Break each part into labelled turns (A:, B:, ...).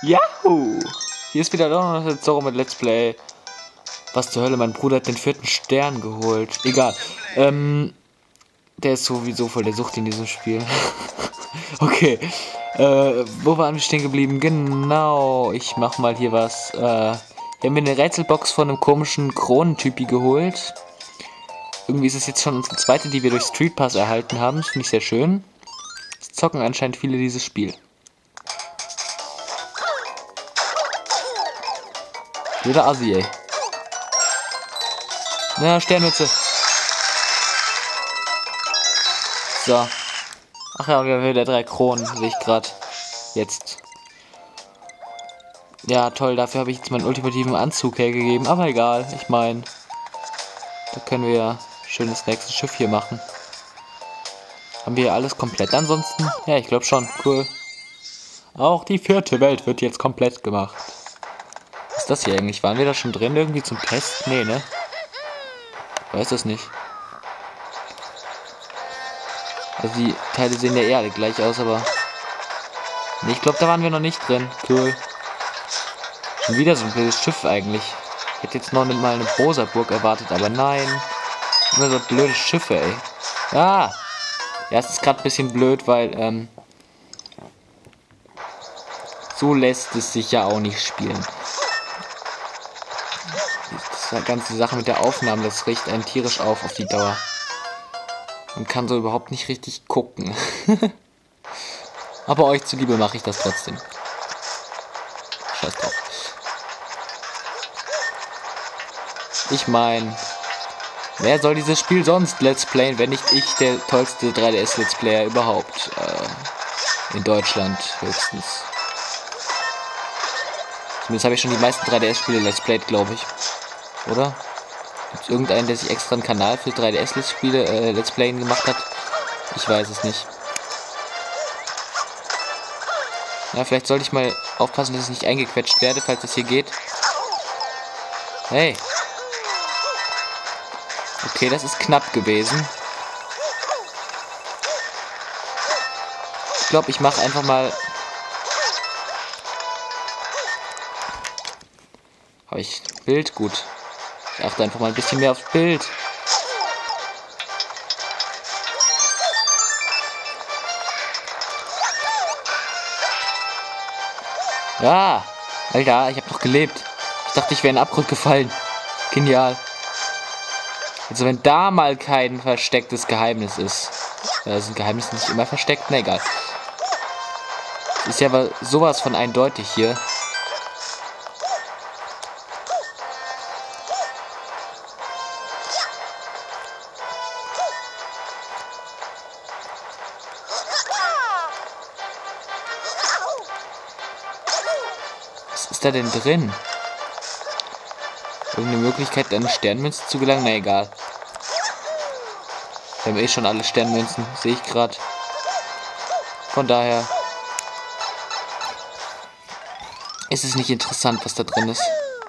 A: Yahoo! Hier ist wieder noch eine Zorro mit Let's Play. Was zur Hölle, mein Bruder hat den 4. Stern geholt. Egal. Der ist sowieso voll der Sucht in diesem Spiel. Okay. Wo waren wir stehen geblieben? Genau. Ich mach mal hier was. Wir haben eine Rätselbox von einem komischen Kronentypi geholt. Irgendwie ist es jetzt schon unsere zweite, die wir durch Street Pass erhalten haben. Das finde ich sehr schön. Es zocken anscheinend viele dieses Spiel. Wieder Assi, ey. Na, Sternmütze. So. Ach ja, wir haben wieder 3 Kronen, sehe ich gerade. Jetzt. Ja, toll, dafür habe ich jetzt meinen ultimativen Anzug hergegeben. Aber egal, ich meine, da können wir ja schön das nächste Schiff hier machen. Haben wir alles komplett ansonsten? Ja, ich glaube schon. Cool. Auch die 4. Welt wird jetzt komplett gemacht. Was ist das hier eigentlich? Waren wir da schon drin irgendwie zum Test? Nee, ne? Weiß das nicht. Also die Teile sehen ja eher alle gleich aus, aber... Nee, ich glaube, da waren wir noch nicht drin. Cool. Schon wieder so ein blödes Schiff eigentlich. Ich hätte jetzt noch nicht mal eine Bosa-Burg erwartet, aber nein. Immer so blöde Schiffe, ey. Ah! Ja, es ist gerade ein bisschen blöd, weil, so lässt es sich ja auch nicht spielen. Die ganze Sache mit der Aufnahme, das riecht einen tierisch auf die Dauer. Man kann so überhaupt nicht richtig gucken. Aber euch zuliebe mache ich das trotzdem. Scheiß drauf. Ich meine, wer soll dieses Spiel sonst Let's Playen, wenn nicht ich, der tollste 3DS Let's Player überhaupt. In Deutschland höchstens. Zumindest habe ich schon die meisten 3DS-Spiele Let's Played, glaube ich. Oder? Gibt es irgendeinen, der sich extra einen Kanal für 3DS-Spiele Let's Playen gemacht hat? Ich weiß es nicht. Ja, vielleicht sollte ich mal aufpassen, dass ich nicht eingequetscht werde, falls das hier geht. Hey. Okay, das ist knapp gewesen. Ich glaube, ich mache einfach mal... Habe ich Bild? Gut. Ich achte einfach mal ein bisschen mehr aufs Bild. Ja, Alter, ich habe doch gelebt. Ich dachte, ich wäre in den Abgrund gefallen. Genial. Also wenn da mal kein verstecktes Geheimnis ist. Sind Geheimnisse nicht immer versteckt? Na egal. Ist ja aber sowas von eindeutig hier. Was ist da denn drin? Irgendeine Möglichkeit, an Sternmünzen zu gelangen? Na egal. Wir haben eh schon alle Sternmünzen, sehe ich gerade. Von daher ist es nicht interessant, was da drin ist.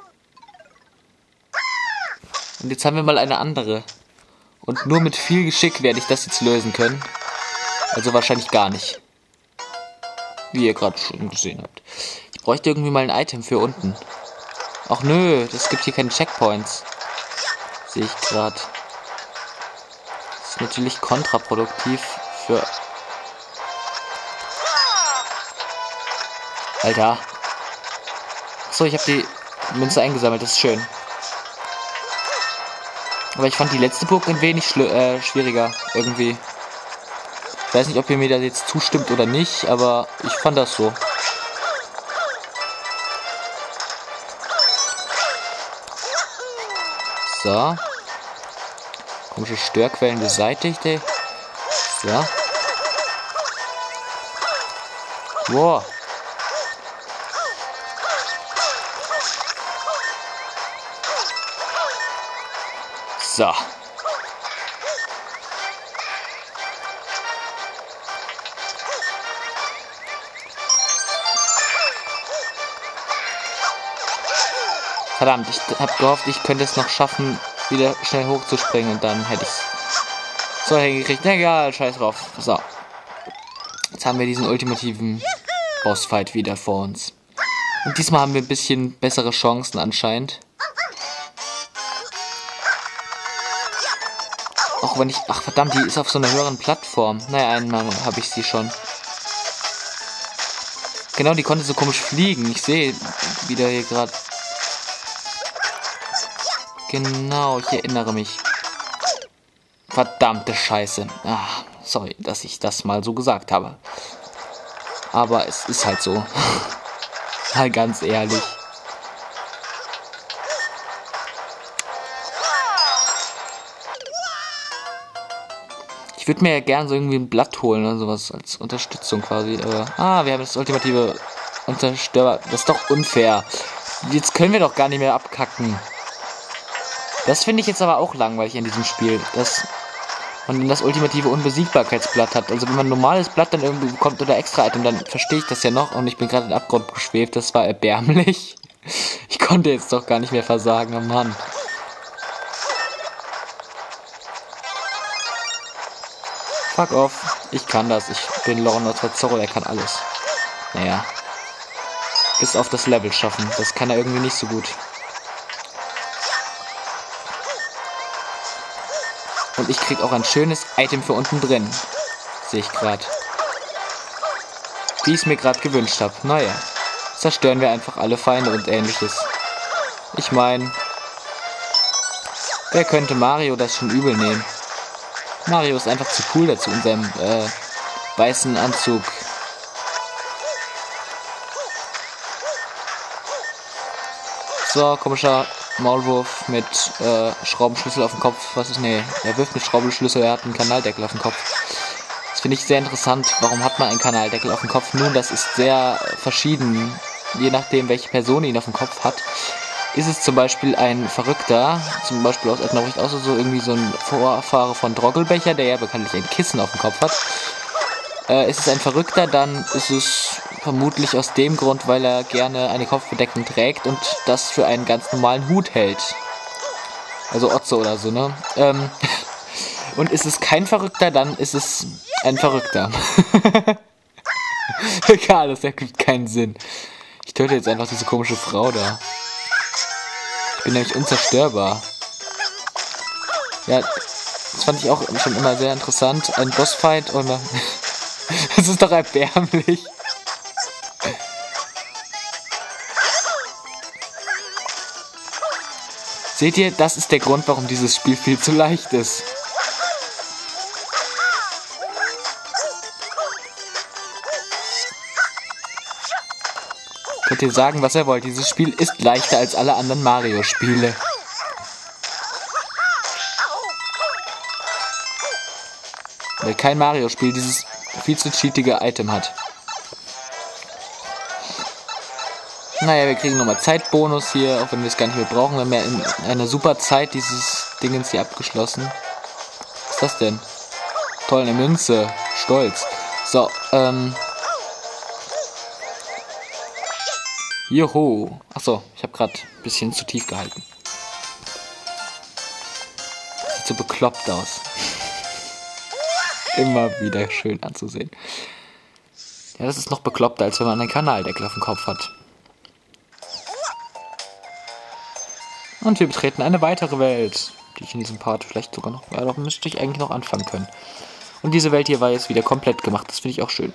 A: Und jetzt haben wir mal eine andere. Und nur mit viel Geschick werde ich das jetzt lösen können. Also wahrscheinlich gar nicht. Wie ihr gerade schon gesehen habt. Ich bräuchte irgendwie mal ein Item für unten. Ach nö, das gibt hier keine Checkpoints. Sehe ich gerade. Das ist natürlich kontraproduktiv für... Alter. Achso, ich habe die Münze eingesammelt, das ist schön. Aber ich fand die letzte Burg ein wenig schwieriger, irgendwie. Ich weiß nicht, ob ihr mir da jetzt zustimmt oder nicht, aber ich fand das so. So. Komische Störquellen beseitigt, ey. So. Wow. So. Verdammt, ich habe gehofft, ich könnte es noch schaffen, wieder schnell hochzuspringen und dann hätte ich es so hingekriegt. Na egal, scheiß drauf. So. Jetzt haben wir diesen ultimativen Bossfight wieder vor uns. Und diesmal haben wir ein bisschen bessere Chancen anscheinend. Auch wenn ich... Ach verdammt, die ist auf so einer höheren Plattform. Naja, einmal habe ich sie schon. Genau, die konnte so komisch fliegen. Ich sehe wieder hier gerade. Genau, ich erinnere mich. Verdammte Scheiße. Ah, sorry, dass ich das mal so gesagt habe. Aber es ist halt so. Mal ganz ehrlich. Ich würde mir ja gern so irgendwie ein Blatt holen oder sowas als Unterstützung quasi. Aber, wir haben das ultimative Unterstörbar. Das ist doch unfair. Jetzt können wir doch gar nicht mehr abkacken. Das finde ich jetzt aber auch langweilig in diesem Spiel. Dass man das ultimative Unbesiegbarkeitsblatt hat. Also wenn man ein normales Blatt dann irgendwie bekommt oder Extra-Item, dann verstehe ich das ja noch. Und ich bin gerade in den Abgrund geschwebt. Das war erbärmlich. Ich konnte jetzt doch gar nicht mehr versagen. Oh Mann. Fuck off. Ich kann das. Ich bin Lorna Zorro. Er kann alles. Naja. Bis auf das Level schaffen. Das kann er irgendwie nicht so gut. Und ich krieg auch ein schönes Item für unten drin. Sehe ich gerade. Wie ich es mir gerade gewünscht habe. Naja. Zerstören wir einfach alle Feinde und ähnliches. Ich meine, wer könnte Mario das schon übel nehmen? Mario ist einfach zu cool dazu in seinem weißen Anzug. So, komischer Maulwurf mit Schraubenschlüssel auf dem Kopf. Was ist? Nee, er wirft mit Schraubenschlüssel, er hat einen Kanaldeckel auf dem Kopf. Das finde ich sehr interessant. Warum hat man einen Kanaldeckel auf dem Kopf? Nun, das ist sehr verschieden, je nachdem, welche Person ihn auf dem Kopf hat. Ist es zum Beispiel ein Verrückter, zum Beispiel aus Ednoricht aus so irgendwie so ein Vorfahre von Droggelbecher, der ja bekanntlich ein Kissen auf dem Kopf hat. Ist es ein Verrückter, dann ist es vermutlich aus dem Grund, weil er gerne eine Kopfbedeckung trägt und das für einen ganz normalen Hut hält. Also Otze oder so, ne? Und ist es kein Verrückter, dann ist es ein Verrückter. Egal, das ergibt keinen Sinn. Ich töte jetzt einfach diese komische Frau da. Ich bin nämlich unzerstörbar. Ja, das fand ich auch schon immer sehr interessant. Ein Bossfight oder... Das ist doch erbärmlich. Seht ihr, das ist der Grund, warum dieses Spiel viel zu leicht ist. Könnt ihr sagen, was ihr wollt. Dieses Spiel ist leichter als alle anderen Mario-Spiele. Weil kein Mario-Spiel dieses viel zu cheatige Item hat. Naja, wir kriegen nochmal Zeitbonus hier, auch wenn wir es gar nicht mehr brauchen. Wir haben ja in einer super Zeit dieses Dingens hier abgeschlossen. Was ist das denn? Toll, eine Münze. Stolz. So, Joho. Achso, ich habe gerade ein bisschen zu tief gehalten. Sieht so bekloppt aus. Immer wieder schön anzusehen. Ja, das ist noch bekloppter, als wenn man einen Kanaldeckel auf dem Kopf hat. Und wir betreten eine weitere Welt, die ich in diesem Part vielleicht sogar noch... Ja, doch müsste ich eigentlich noch anfangen können. Und diese Welt hier war jetzt wieder komplett gemacht. Das finde ich auch schön.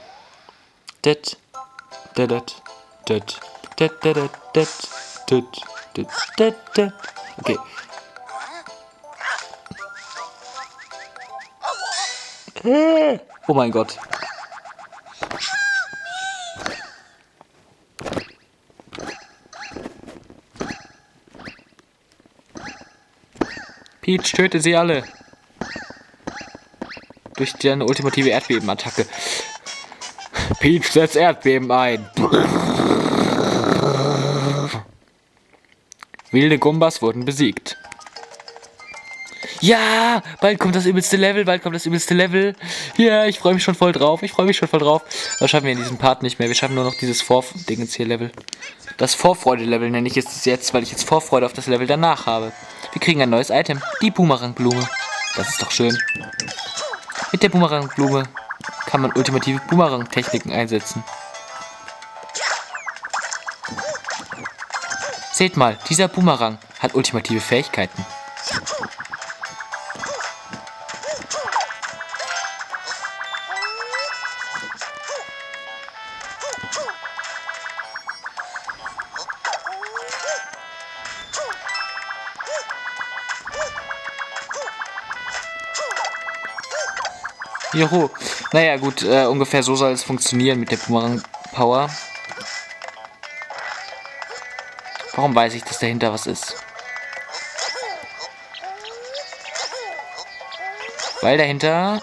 A: Okay. Oh mein Gott. Peach, töte sie alle. Durch deine ultimative Erdbebenattacke. Peach, setz Erdbeben ein. Wilde Gumbas wurden besiegt. Ja, bald kommt das übelste Level, Ja, ich freue mich schon voll drauf, Das schaffen wir in diesem Part nicht mehr, wir schaffen nur noch dieses Vorfreude-Dingens hier Level. Das Vorfreude-Level nenne ich es jetzt, weil ich jetzt Vorfreude auf das Level danach habe. Wir kriegen ein neues Item, die Boomerang-Blume. Das ist doch schön. Mit der Boomerang-Blume kann man ultimative Boomerang-Techniken einsetzen. Seht mal, dieser Boomerang hat ultimative Fähigkeiten. Juhu. Naja, gut, ungefähr so soll es funktionieren mit der Boomerang-Power. Warum weiß ich, dass dahinter was ist? Weil dahinter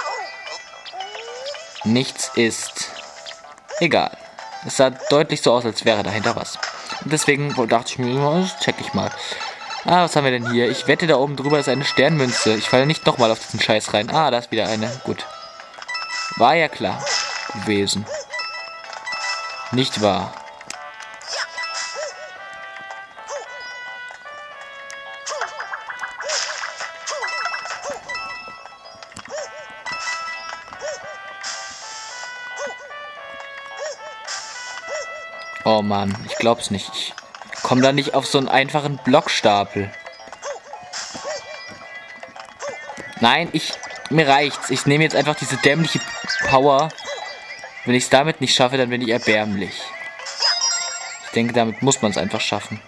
A: nichts ist. Egal. Es sah deutlich so aus, als wäre dahinter was. Und deswegen dachte ich mir, das check ich mal. Ah, was haben wir denn hier? Ich wette, da oben drüber ist eine Sternmünze. Ich falle nicht nochmal auf diesen Scheiß rein. Ah, da ist wieder eine. Gut. War ja klar gewesen. Nicht wahr? Oh Mann, ich glaub's nicht. Ich komme da nicht auf so einen einfachen Blockstapel. Nein, mir reicht's. Ich nehme jetzt einfach diese dämliche Power. Wenn ich es damit nicht schaffe, dann bin ich erbärmlich. Ich denke, damit muss man es einfach schaffen.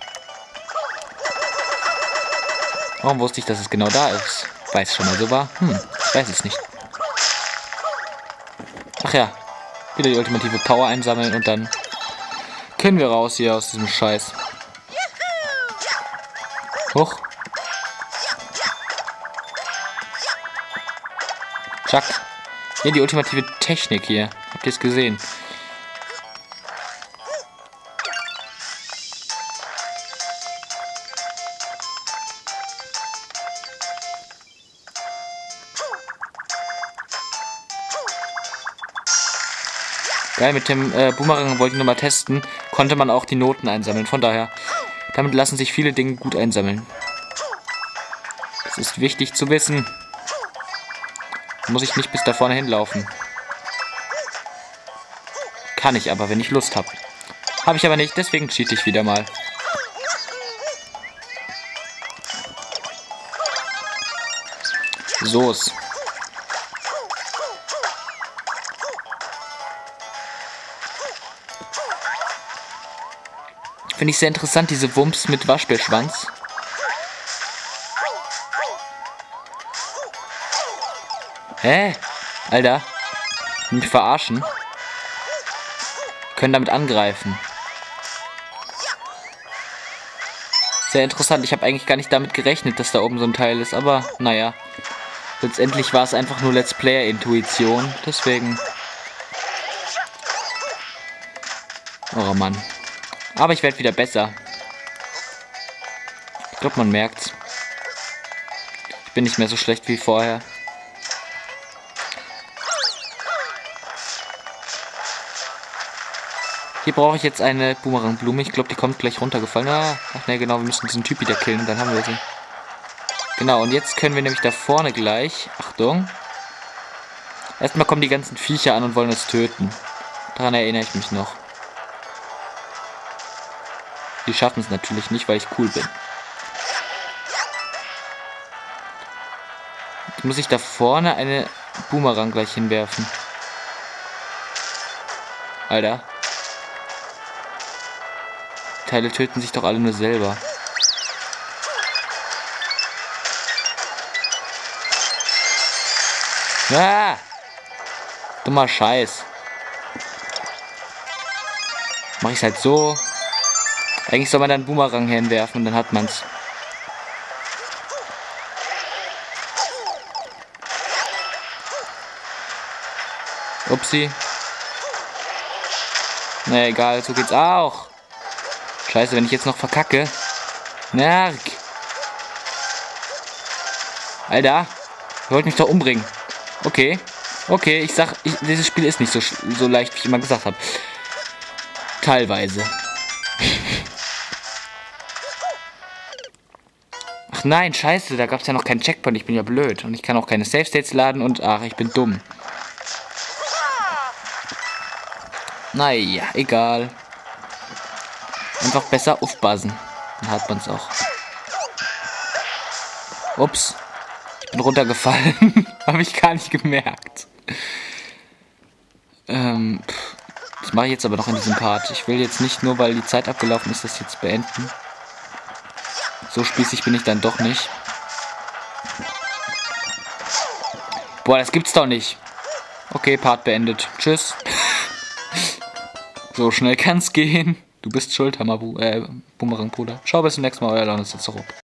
A: Warum wusste ich, dass es genau da ist? Weiß schon mal so war? Ich weiß es nicht. Ach ja, wieder die ultimative Power einsammeln und dann können wir raus hier aus diesem Scheiß. Hoch. Zack. Hier die ultimative Technik hier. Habt ihr es gesehen? Geil, mit dem Boomerang wollte ich nochmal testen. Konnte man auch die Noten einsammeln. Von daher, damit lassen sich viele Dinge gut einsammeln. Das ist wichtig zu wissen. Muss ich nicht bis da vorne hinlaufen. Kann ich aber, wenn ich Lust habe. Habe ich aber nicht, deswegen cheat ich wieder mal. So's. Finde ich sehr interessant, diese Wumms mit Waschbärschwanz. Hä? Alter. Mich verarschen. Wir können damit angreifen. Sehr interessant. Ich habe eigentlich gar nicht damit gerechnet, dass da oben so ein Teil ist. Aber, naja. Letztendlich war es einfach nur Let's Player-Intuition. Deswegen. Oh Mann. Aber ich werde wieder besser. Ich glaube, man merkt's. Ich bin nicht mehr so schlecht wie vorher. Hier brauche ich jetzt eine Boomerang-Blume. Ich glaube, die kommt gleich runtergefallen. Ah, ach ne, genau, wir müssen diesen Typ wieder killen. Dann haben wir sie. Genau, und jetzt können wir nämlich da vorne gleich... Achtung. Erstmal kommen die ganzen Viecher an und wollen uns töten. Daran erinnere ich mich noch. Die schaffen es natürlich nicht, weil ich cool bin. Jetzt muss ich da vorne eine Boomerang gleich hinwerfen. Alter. Die Teile töten sich doch alle nur selber. Ah! Dummer Scheiß. Mach ich's halt so. Eigentlich soll man dann einen Boomerang hinwerfen und dann hat man's. Upsi. Naja, egal, so geht's auch. Scheiße, wenn ich jetzt noch verkacke. Nark. Alter, ihr wollt mich doch umbringen. Okay. Okay, ich sag, dieses Spiel ist nicht so leicht, wie ich immer gesagt habe. Teilweise. Ach nein, scheiße, da gab es ja noch keinen Checkpoint. Ich bin ja blöd. Und ich kann auch keine Save States laden und ach, ich bin dumm. Naja, egal. Einfach besser aufpassen. Dann hat man es auch. Ups. Ich bin runtergefallen. Habe ich gar nicht gemerkt. Das mache ich jetzt aber noch in diesem Part. Ich will jetzt nicht nur, weil die Zeit abgelaufen ist, das jetzt beenden. So spießig bin ich dann doch nicht. Boah, das gibt's doch nicht. Okay, Part beendet. Tschüss. So schnell kann's gehen. Du bist schuld, Hammer, Boomerang, Bruder. Ciao, bis zum nächsten Mal, euer Launes.